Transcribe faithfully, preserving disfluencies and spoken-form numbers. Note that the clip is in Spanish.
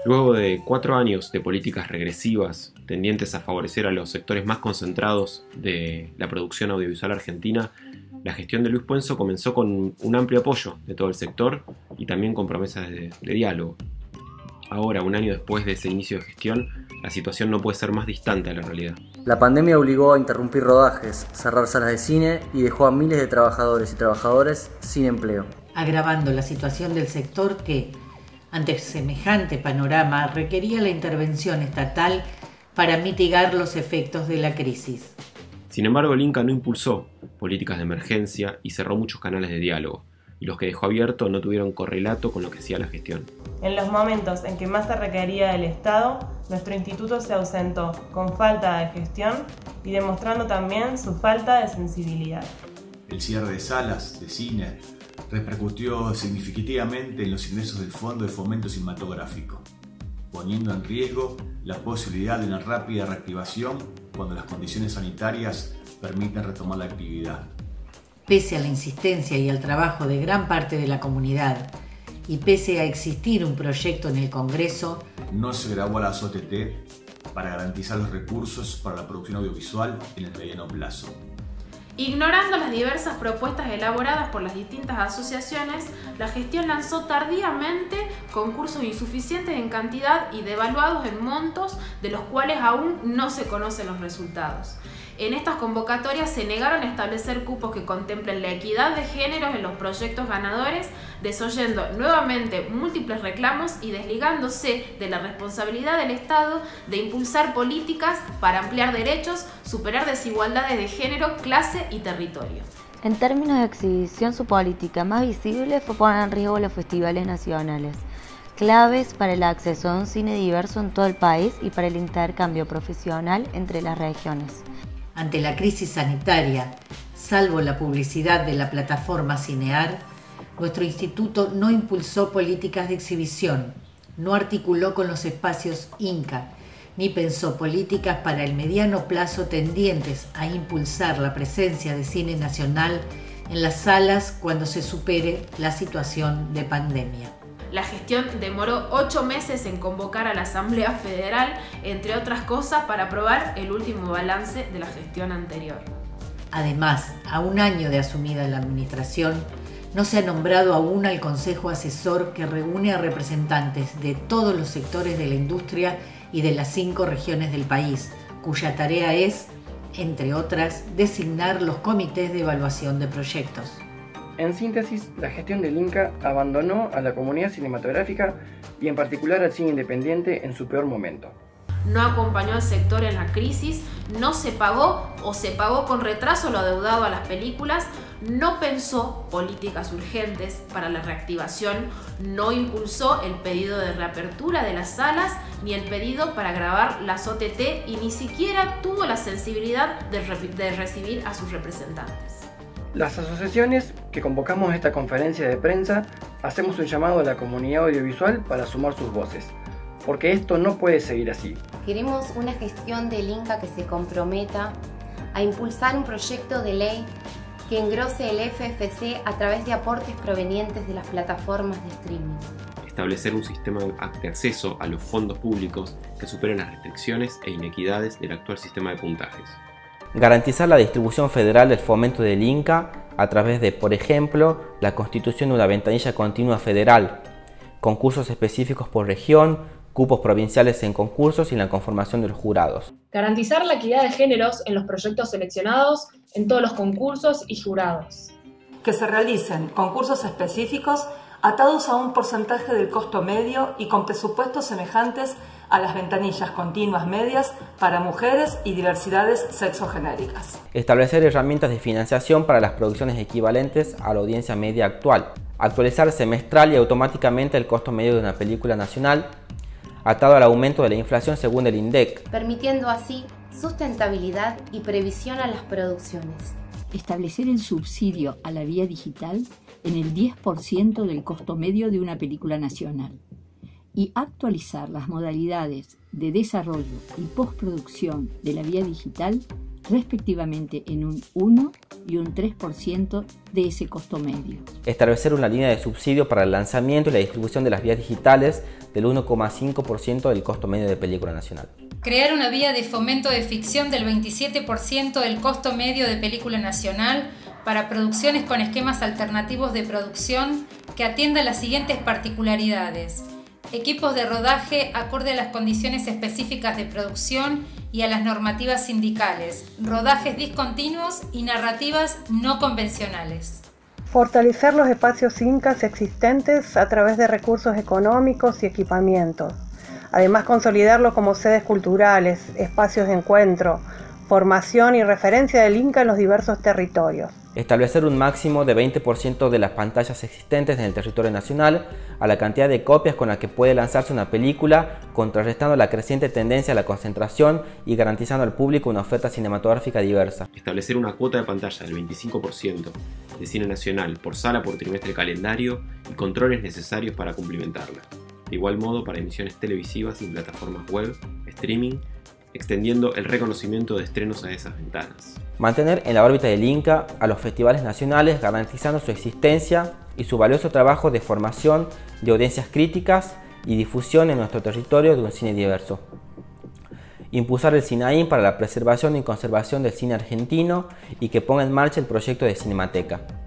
Luego de cuatro años de políticas regresivas tendientes a favorecer a los sectores más concentrados de la producción audiovisual argentina, la gestión de Luis Puenzo comenzó con un amplio apoyo de todo el sector y también con promesas de, de diálogo. Ahora, un año después de ese inicio de gestión, la situación no puede ser más distante de la realidad. La pandemia obligó a interrumpir rodajes, cerrar salas de cine y dejó a miles de trabajadores y trabajadoras sin empleo, agravando la situación del sector que, ante semejante panorama, requería la intervención estatal para mitigar los efectos de la crisis. Sin embargo, el Inca no impulsó políticas de emergencia y cerró muchos canales de diálogo, y los que dejó abiertos no tuvieron correlato con lo que hacía la gestión. En los momentos en que más se requería del Estado, nuestro instituto se ausentó, con falta de gestión y demostrando también su falta de sensibilidad. El cierre de salas de cine repercutió significativamente en los ingresos del Fondo de Fomento Cinematográfico, poniendo en riesgo la posibilidad de una rápida reactivación cuando las condiciones sanitarias permitan retomar la actividad. Pese a la insistencia y al trabajo de gran parte de la comunidad, y pese a existir un proyecto en el Congreso, no se grabó a las O T T para garantizar los recursos para la producción audiovisual en el mediano plazo. Ignorando las diversas propuestas elaboradas por las distintas asociaciones, la gestión lanzó tardíamente concursos insuficientes en cantidad y devaluados en montos, de los cuales aún no se conocen los resultados. En estas convocatorias se negaron a establecer cupos que contemplen la equidad de géneros en los proyectos ganadores, desoyendo nuevamente múltiples reclamos y desligándose de la responsabilidad del Estado de impulsar políticas para ampliar derechos, superar desigualdades de género, clase y territorio. En términos de exhibición, su política más visible fue poner en riesgo los festivales nacionales, claves para el acceso a un cine diverso en todo el país y para el intercambio profesional entre las regiones. Ante la crisis sanitaria, salvo la publicidad de la plataforma Cinear, nuestro instituto no impulsó políticas de exhibición, no articuló con los espacios Inca, ni pensó políticas para el mediano plazo tendientes a impulsar la presencia de cine nacional en las salas cuando se supere la situación de pandemia. La gestión demoró ocho meses en convocar a la Asamblea Federal, entre otras cosas, para aprobar el último balance de la gestión anterior. Además, a un año de asumida la administración, no se ha nombrado aún al Consejo Asesor que reúne a representantes de todos los sectores de la industria y de las cinco regiones del país, cuya tarea es, entre otras, designar los comités de evaluación de proyectos. En síntesis, la gestión del Inca abandonó a la comunidad cinematográfica y en particular al cine independiente en su peor momento. No acompañó al sector en la crisis, no se pagó o se pagó con retraso lo adeudado a las películas, no pensó políticas urgentes para la reactivación, no impulsó el pedido de reapertura de las salas ni el pedido para grabar las O T T y ni siquiera tuvo la sensibilidad de, re- de recibir a sus representantes. Las asociaciones que convocamos a esta conferencia de prensa hacemos un llamado a la comunidad audiovisual para sumar sus voces, porque esto no puede seguir así. Queremos una gestión del Inca que se comprometa a impulsar un proyecto de ley que engrose el F F C a través de aportes provenientes de las plataformas de streaming. Establecer un sistema de acceso a los fondos públicos que superen las restricciones e inequidades del actual sistema de puntajes. Garantizar la distribución federal del fomento del Inca a través de, por ejemplo, la constitución de una ventanilla continua federal, concursos específicos por región, cupos provinciales en concursos y la conformación de los jurados. Garantizar la equidad de géneros en los proyectos seleccionados, en todos los concursos y jurados. Que se realicen concursos específicos atados a un porcentaje del costo medio y con presupuestos semejantes a las ventanillas continuas medias para mujeres y diversidades sexogenéricas. Establecer herramientas de financiación para las producciones equivalentes a la audiencia media actual. Actualizar semestral y automáticamente el costo medio de una película nacional, atado al aumento de la inflación según el INDEC. Permitiendo así sustentabilidad y previsión a las producciones. Establecer el subsidio a la vía digital en el diez por ciento del costo medio de una película nacional y actualizar las modalidades de desarrollo y postproducción de la vía digital respectivamente en un uno y un tres por ciento de ese costo medio. Establecer una línea de subsidio para el lanzamiento y la distribución de las vías digitales del uno coma cinco por ciento del costo medio de película nacional. Crear una vía de fomento de ficción del veintisiete por ciento del costo medio de película nacional para producciones con esquemas alternativos de producción que atiendan las siguientes particularidades: equipos de rodaje acorde a las condiciones específicas de producción y a las normativas sindicales, rodajes discontinuos y narrativas no convencionales. Fortalecer los espacios incas existentes a través de recursos económicos y equipamientos. Además, consolidarlos como sedes culturales, espacios de encuentro, formación y referencia del Inca en los diversos territorios. Establecer un máximo de veinte por ciento de las pantallas existentes en el territorio nacional a la cantidad de copias con la que puede lanzarse una película, contrarrestando la creciente tendencia a la concentración y garantizando al público una oferta cinematográfica diversa. Establecer una cuota de pantalla del veinticinco por ciento de cine nacional por sala por trimestre calendario y controles necesarios para cumplimentarla. De igual modo para emisiones televisivas y plataformas web, streaming, extendiendo el reconocimiento de estrenos a esas ventanas. Mantener en la órbita del Inca a los festivales nacionales, garantizando su existencia y su valioso trabajo de formación de audiencias críticas y difusión en nuestro territorio de un cine diverso. Impulsar el CINAIN para la preservación y conservación del cine argentino y que ponga en marcha el proyecto de Cinemateca.